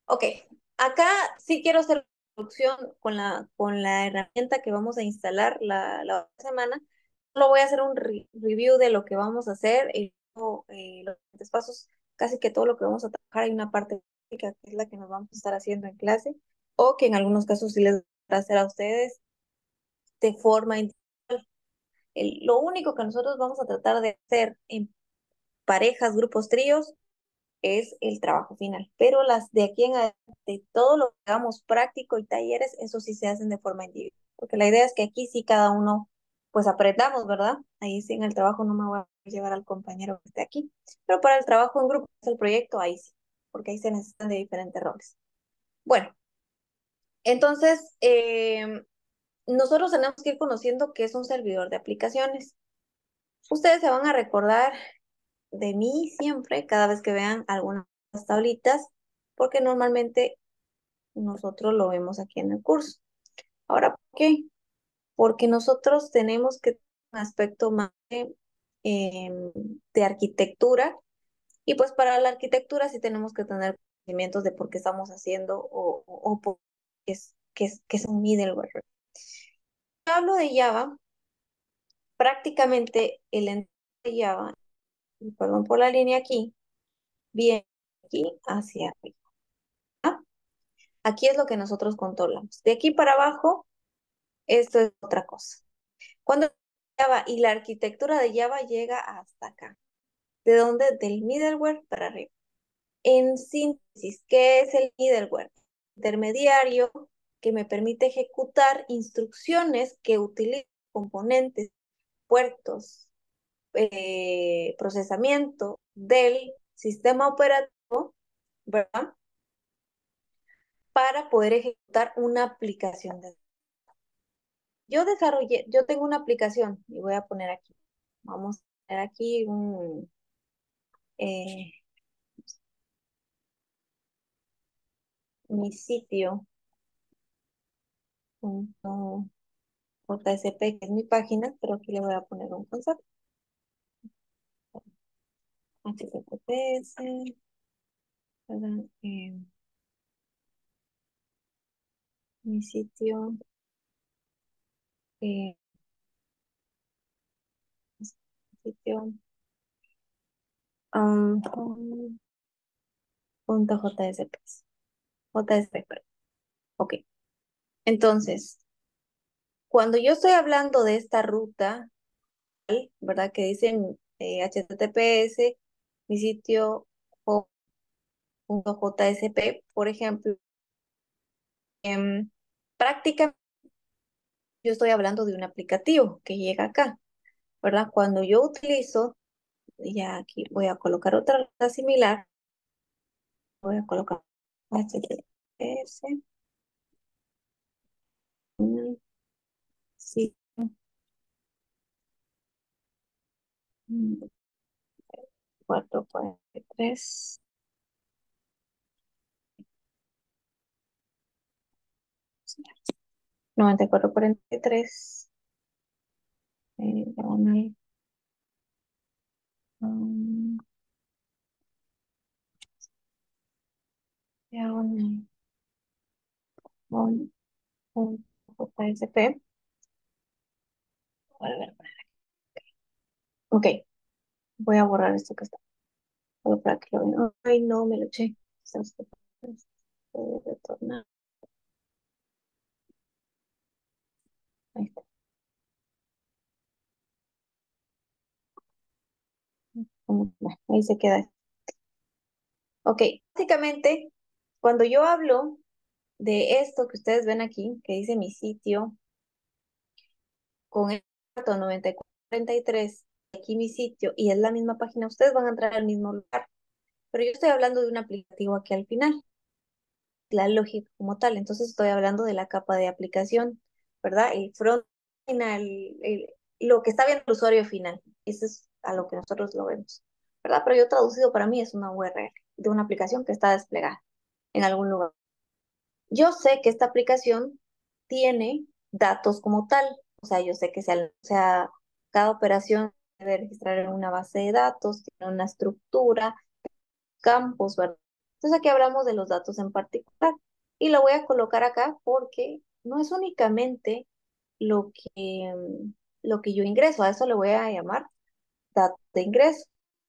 Ok, acá sí quiero hacer introducción con la herramienta que vamos a instalar la otra semana. Solo voy a hacer un review de lo que vamos a hacer y luego, los siguientes pasos, casi que todo lo que vamos a trabajar. Hay una parte práctica que es la que nos vamos a estar haciendo en clase o que en algunos casos sí les voy a hacer a ustedes de forma individual. Lo único que nosotros vamos a tratar de hacer en parejas, grupos, tríos, es el trabajo final. Pero las de aquí en adelante, todo lo que hagamos práctico y talleres, eso sí se hacen de forma individual. Porque la idea es que aquí sí cada uno, pues aprendamos, ¿verdad? Ahí sí en el trabajo no me voy a llevar al compañero que esté aquí. Pero para el trabajo en grupo, el proyecto, ahí sí. Porque ahí se necesitan de diferentes roles. Bueno, entonces, nosotros tenemos que ir conociendo qué es un servidor de aplicaciones. Ustedes se van a recordar de mí siempre, cada vez que vean algunas tablitas, porque normalmente nosotros lo vemos aquí en el curso. Ahora, ¿por qué? Porque nosotros tenemos que tener un aspecto más de arquitectura, y pues para la arquitectura sí tenemos que tener conocimientos de por qué estamos haciendo o por qué qué es un middleware. Cuando hablo de Java, prácticamente el entorno de Java, y perdón por la línea aquí, viene aquí hacia arriba. ¿Ah? Aquí es lo que nosotros controlamos. De aquí para abajo, esto es otra cosa. Cuando Java y la arquitectura de Java llega hasta acá. ¿De dónde? Del middleware para arriba. En síntesis, ¿qué es el middleware? Intermediario que me permite ejecutar instrucciones que utilizan componentes, puertos, procesamiento del sistema operativo, ¿verdad? Para poder ejecutar una aplicación. Yo tengo una aplicación y voy a poner aquí. Vamos a poner aquí eh, mi sitio punto .jsp, que es mi página, pero aquí le voy a poner un concepto. HTTPS, ¿verdad? Mi sitio, eh, sitio, punto .jsp. JSP, perdón. Ok. Entonces, cuando yo estoy hablando de esta ruta, ¿verdad? Que dicen HTTPS, mi sitio .jsp, por ejemplo, prácticamente yo estoy hablando de un aplicativo que llega acá, ¿verdad? Cuando yo utilizo, ya aquí voy a colocar otra ruta similar, voy a colocar HTTPS, sí, 443, 9443, diagonal, um, diagonal, on, JSP. A ver, ok, voy a borrar esto que está. Solo para que lo vean. Ay, no, me lo eché. Puede retornar. Ahí está. Ahí se queda. Ok, básicamente, cuando yo hablo de esto que ustedes ven aquí, que dice mi sitio, con el puerto 9443, aquí mi sitio, y es la misma página, ustedes van a entrar al mismo lugar. Pero yo estoy hablando de un aplicativo aquí al final, la lógica como tal. Entonces estoy hablando de la capa de aplicación, ¿verdad? El front final, lo que está viendo el usuario final. Eso es a lo que nosotros lo vemos, ¿verdad? Pero yo traducido para mí es una URL de una aplicación que está desplegada en algún lugar. Yo sé que esta aplicación tiene datos como tal, o sea, yo sé que sea, cada operación debe registrar en una base de datos, tiene una estructura, campos, ¿verdad? Entonces aquí hablamos de los datos en particular y lo voy a colocar acá porque no es únicamente lo que yo ingreso, a eso le voy a llamar datos de ingreso,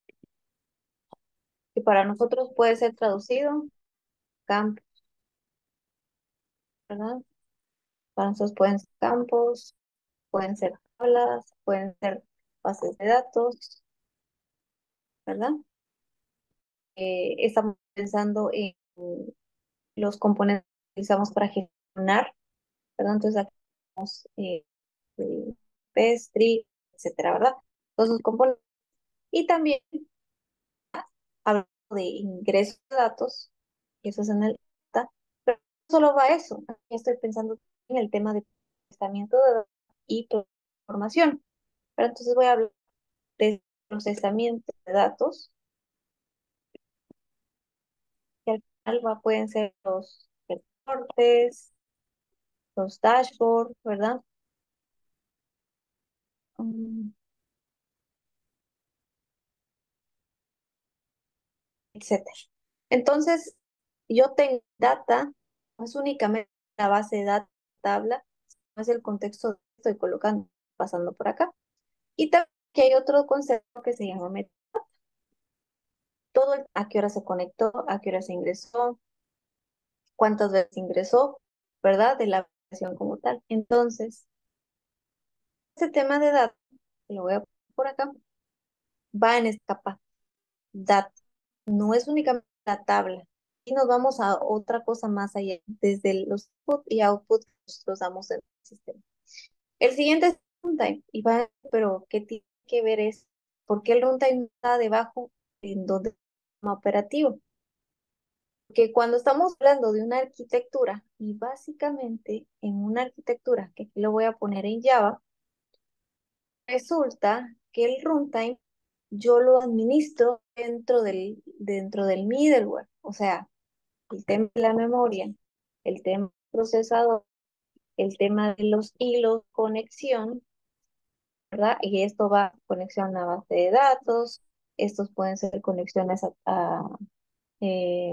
que para nosotros puede ser traducido campo, ¿verdad? Para nosotros pueden ser campos, pueden ser tablas, pueden ser bases de datos, ¿verdad? Estamos pensando en los componentes que utilizamos para gestionar, ¿verdad? Entonces aquí tenemos Pestri, etcétera, ¿verdad? Todos los componentes. Y también hablamos de ingresos de datos, que eso es en el data, pero no solo va eso. Aquí estoy pensando en el tema de procesamiento de datos y transformación. Pero entonces voy a hablar de procesamiento de datos, que al final pueden ser los reportes, los dashboards, ¿verdad? Mm, etcétera. Entonces, yo tengo data, no es únicamente la base de datos, tabla, no es el contexto que estoy colocando, pasando por acá. Y también que hay otro concepto que se llama todo a qué hora se conectó, a qué hora se ingresó, cuántas veces ingresó, ¿verdad? De la aplicación como tal. Entonces, ese tema de datos, que lo voy a poner por acá, va en esta capa, data. No es únicamente la tabla. Y nos vamos a otra cosa más allá, desde los input y output que nosotros damos en el sistema. El siguiente es runtime. Y va, pero ¿qué tiene que ver es? ¿Por qué el runtime está debajo en donde el sistema operativo? Que cuando estamos hablando de una arquitectura, y básicamente en una arquitectura, que aquí lo voy a poner en Java, resulta que el runtime yo lo administro dentro del middleware. O sea, el tema de la memoria, el tema del procesador, el tema de los hilos, conexión, ¿verdad? Y esto va conexión a base de datos, estos pueden ser conexiones a eh,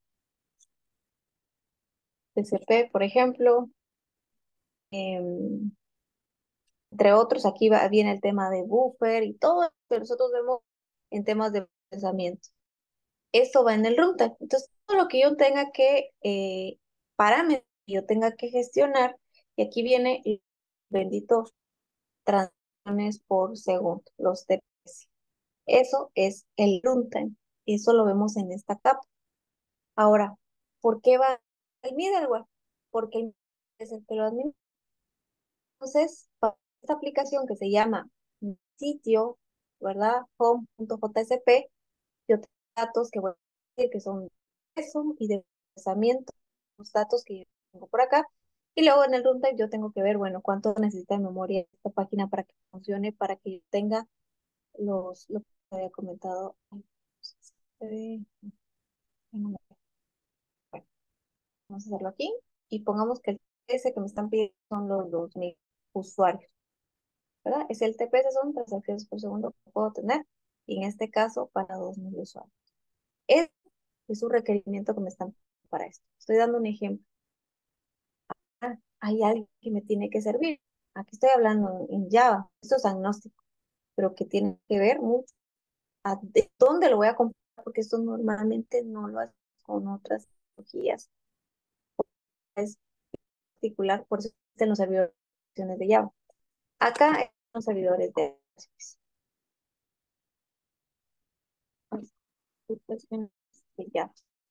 TCP, por ejemplo, em, entre otros, aquí viene el tema de buffer y todo lo que nosotros vemos en temas de procesamiento. Esto va en el runtime. Entonces, todo lo que yo tenga que, parámetros que yo tenga que gestionar, y aquí viene el bendito transacciones por segundo, los TPS. Eso es el runtime. Eso lo vemos en esta capa. Ahora, ¿por qué va el middleware? Porque el middleware es el que lo administra. Entonces, para esta aplicación que se llama sitio, ¿verdad? Home.jsp, yo tengo datos que voy a decir que son de eso y de procesamiento, los datos que yo tengo por acá. Y luego en el runtime yo tengo que ver, bueno, cuánto necesita de memoria esta página para que funcione, para que yo tenga lo que había comentado. Ay, bueno, vamos a hacerlo aquí y pongamos que el TPS que me están pidiendo son los 2000 usuarios, ¿verdad? Es el TPS, son transacciones por segundo que puedo tener, y en este caso para 2000 usuarios. Este es un requerimiento que me están pidiendo para esto. Estoy dando un ejemplo. Ah, hay alguien que me tiene que servir. Aquí estoy hablando en Java, esto es agnóstico, pero que tiene que ver mucho a de dónde lo voy a comprar, porque esto normalmente no lo hace con otras tecnologías. Es particular, por eso existen los servidores de Java. Acá hay los servidores de Java.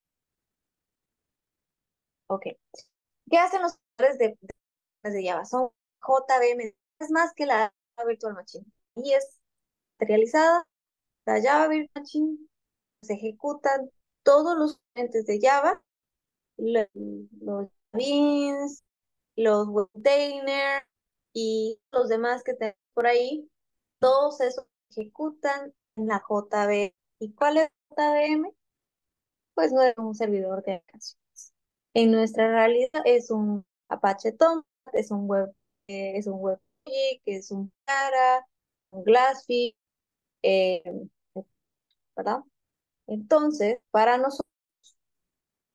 Ok. ¿Qué hacen los servidores de Java? Son JVM, es más que la Virtual Machine. Y es serializada, la Java Virtual Machine, se ejecutan todos los componentes de Java, los beans, los web container y los demás que tenemos por ahí, todos esos se ejecutan en la JVM. ¿Y cuál es JVM? Pues no es un servidor de aplicaciones. En nuestra realidad es un Apache Tomcat, es un WebKit, es un Cara, un Glassfish, eh, ¿verdad? Entonces, para nosotros,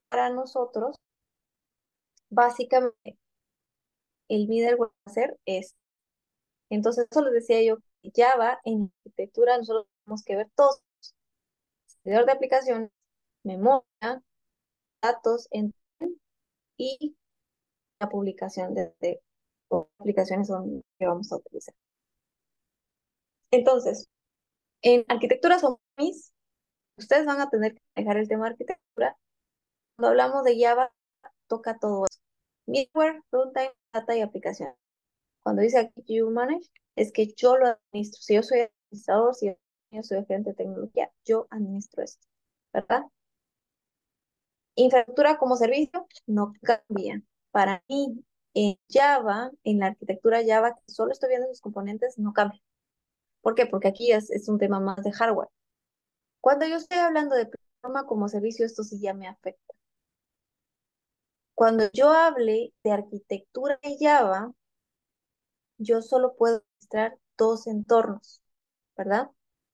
para nosotros, básicamente, el middleware va a hacer es. Entonces, eso les decía yo, que Java en arquitectura nosotros tenemos que ver todo, servidor de aplicaciones, memoria, datos y la publicación de aplicaciones son que vamos a utilizar. Entonces, en arquitectura son mis, ustedes van a tener que dejar el tema de arquitectura. Cuando hablamos de Java, toca todo eso. Middleware, runtime, data y aplicación. Cuando dice aquí you manage, es que yo lo administro. Si yo soy administrador, si yo soy gerente de tecnología, yo administro esto, ¿verdad? Infraestructura como servicio no cambia. Para mí, en Java, en la arquitectura Java, que solo estoy viendo sus componentes, no cambia. ¿Por qué? Porque aquí es un tema más de hardware. Cuando yo estoy hablando de plataforma como servicio, esto sí ya me afecta. Cuando yo hable de arquitectura en Java, yo solo puedo mostrar dos entornos, ¿verdad?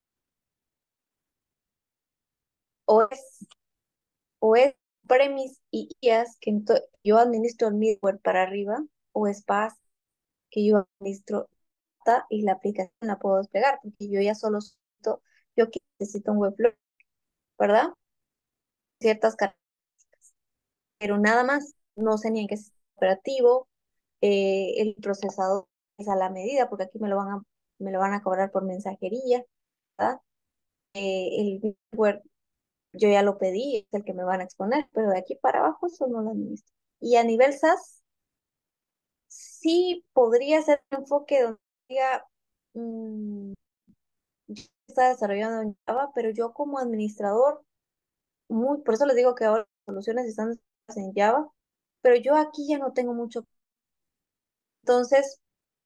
O es, o es premise y IaaS, que yo administro el middleware para arriba, o es PaaS, que yo administro data y la aplicación la puedo desplegar, porque yo ya solo necesito, yo que necesito un Webflow, ¿verdad? Ciertas características, pero nada más, no sé ni en qué sistema operativo, el procesador es a la medida, porque aquí me lo van a cobrar por mensajería, ¿verdad? El middleware yo ya lo pedí, es el que me van a exponer, pero de aquí para abajo eso no lo administro. Y a nivel SaaS, sí podría ser un enfoque donde diga, mm, está desarrollando en Java, pero yo como administrador, por eso les digo que ahora las soluciones están desarrolladas en Java, pero yo aquí ya no tengo mucho. Entonces,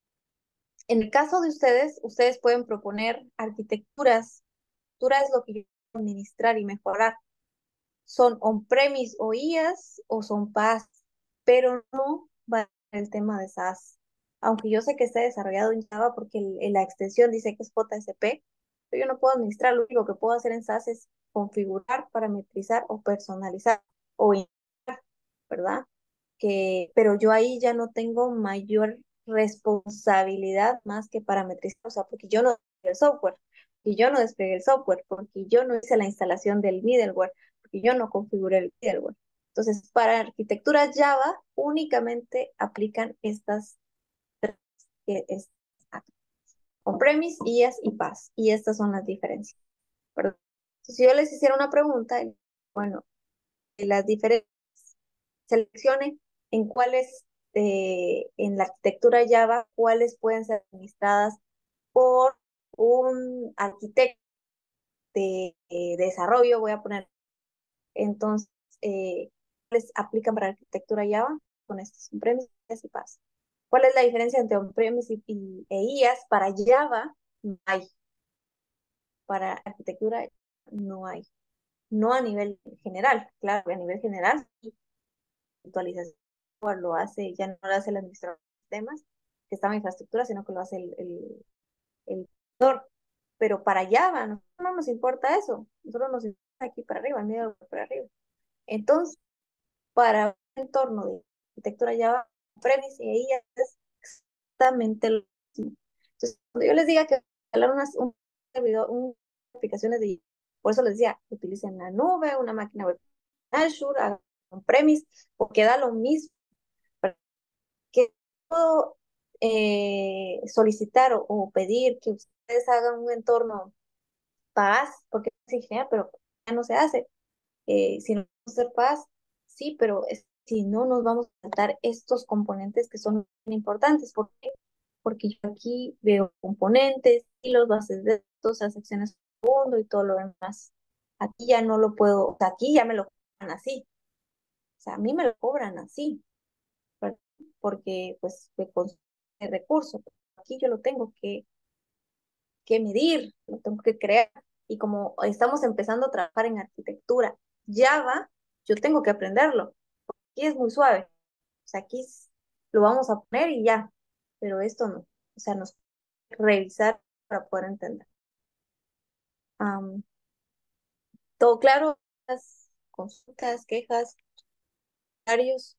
en el caso de ustedes, ustedes pueden proponer arquitecturas. Arquitectura es lo que yo quiero administrar y mejorar. Son on-premise o IaaS o son PaaS, pero no va el tema de SaaS. Aunque yo sé que está desarrollado en Java porque la extensión dice que es JSP, pero yo no puedo administrar. Lo único que puedo hacer en SaaS es configurar, parametrizar o personalizar o ¿verdad? Pero yo ahí ya no tengo mayor responsabilidad más que parametrizar, o sea, porque yo no despegué el software, porque yo no desplegué el software, porque yo no hice la instalación del middleware, porque yo no configuré el middleware. Entonces, para arquitectura Java únicamente aplican estas tres, que es on-premise, IaaS y PaaS, y estas son las diferencias, ¿verdad? Entonces, si yo les hiciera una pregunta, bueno, las diferencias seleccione en cuáles, en la arquitectura Java, cuáles pueden ser administradas por un arquitecto de desarrollo, voy a poner. Entonces, ¿cuáles aplican para arquitectura Java? Con estos on-premise y PaaS. ¿Cuál es la diferencia entre on-premise e IaaS? Para Java no hay, para arquitectura no hay. No a nivel general, claro, a nivel general, virtualización lo hace, ya no lo hace el administrador de sistemas que estaba en infraestructura, sino que lo hace el proveedor. Pero para Java no nos importa eso, nosotros nos importa aquí para arriba, el medio para arriba. Entonces, para un entorno de arquitectura Java, premise y ahí es exactamente lo mismo. Entonces, cuando yo les diga que instalar un servidor, aplicaciones de, por eso les decía, utilicen la nube, una máquina web, Azure, un premise, porque da lo mismo que puedo solicitar o pedir que ustedes hagan un entorno paz, porque es ingeniero, pero ya no se hace. Si no vamos a hacer paz, sí, pero si no nos vamos a saltar estos componentes que son muy importantes. ¿Por qué? Porque yo aquí veo componentes y los bases de datos, las secciones segundo y todo lo demás. Aquí ya no lo puedo, o sea, aquí ya me lo cobran así. O sea, a mí me lo cobran así, ¿verdad? Porque pues me consume recursos. Aquí yo lo tengo que medir, lo tengo que crear. Y como estamos empezando a trabajar en arquitectura Java, yo tengo que aprenderlo. Aquí es muy suave. O sea, lo vamos a poner y ya, pero esto no. O sea, nos revisar para poder entender. Am, ¿Todo claro? Las consultas, quejas. comentarios.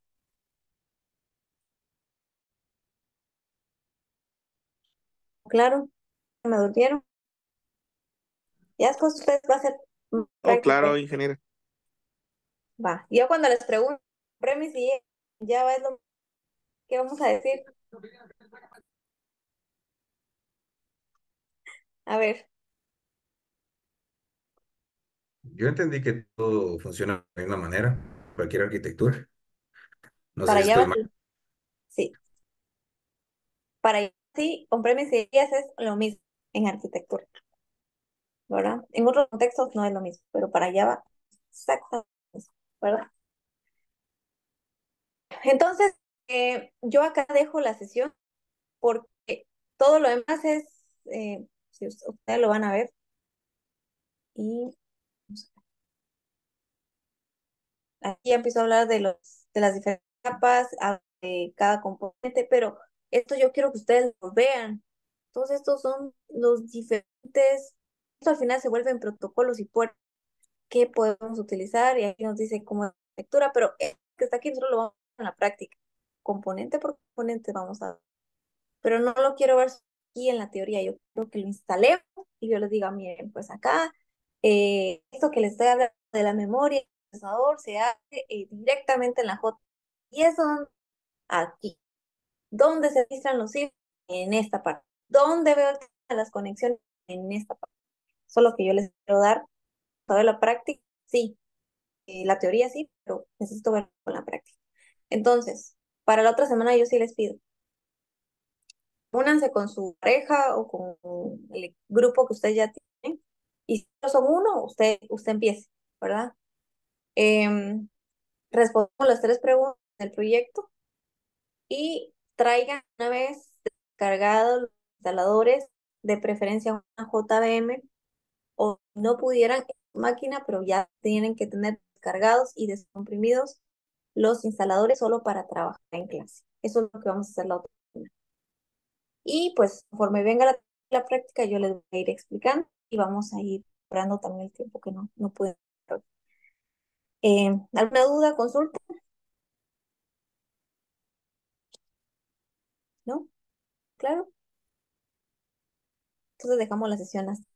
Claro, me durmieron. Ya después ustedes va a hacer Oh, claro, práctica. ingeniero. Va. Yo cuando les pregunto, premis y ya va, es lo que vamos a decir. A ver, Yo entendí que todo funciona de la misma manera, cualquier arquitectura. No sé para si allá estoy va, mal. sí. Para allá sí, con premis y es lo mismo en arquitectura, ¿verdad? En otros contextos no es lo mismo, pero para allá va exactamente eso, ¿verdad? Entonces, yo acá dejo la sesión porque todo lo demás es, si ustedes lo van a ver, y aquí ya empiezo a hablar de las diferentes capas, de cada componente, pero esto yo quiero que ustedes lo vean. Todos estos son los diferentes, esto al final se vuelven protocolos y puertas que podemos utilizar, y aquí nos dice cómo es la lectura, pero que está aquí nosotros lo vamos a ver en la práctica. Componente por componente vamos a ver. Pero no lo quiero ver aquí en la teoría, yo quiero que lo instalemos y yo les diga, miren, pues acá, esto que les estoy hablando de la memoria, el procesador, se hace directamente en la J. Y eso aquí. ¿Dónde se registran los hilos? En esta parte. ¿Dónde veo las conexiones? En esta parte. Solo que yo les quiero dar toda la práctica, sí, la teoría sí, pero necesito verlo con la práctica. Entonces, para la otra semana yo sí les pido, únanse con su pareja o con el grupo que ustedes ya tienen. Y si no son uno, usted empiece, ¿verdad? Em, Respondamos las tres preguntas del proyecto y traigan una vez descargados los instaladores, de preferencia una JVM, o si no pudieran en su máquina, pero ya tienen que tener descargados y descomprimidos los instaladores solo para trabajar en clase. Eso es lo que vamos a hacer la otra semana. Y pues conforme venga la práctica, yo les voy a ir explicando y vamos a ir esperando también el tiempo que no pude. ¿Alguna duda, consulta? ¿No? Claro. Entonces dejamos la sesión hasta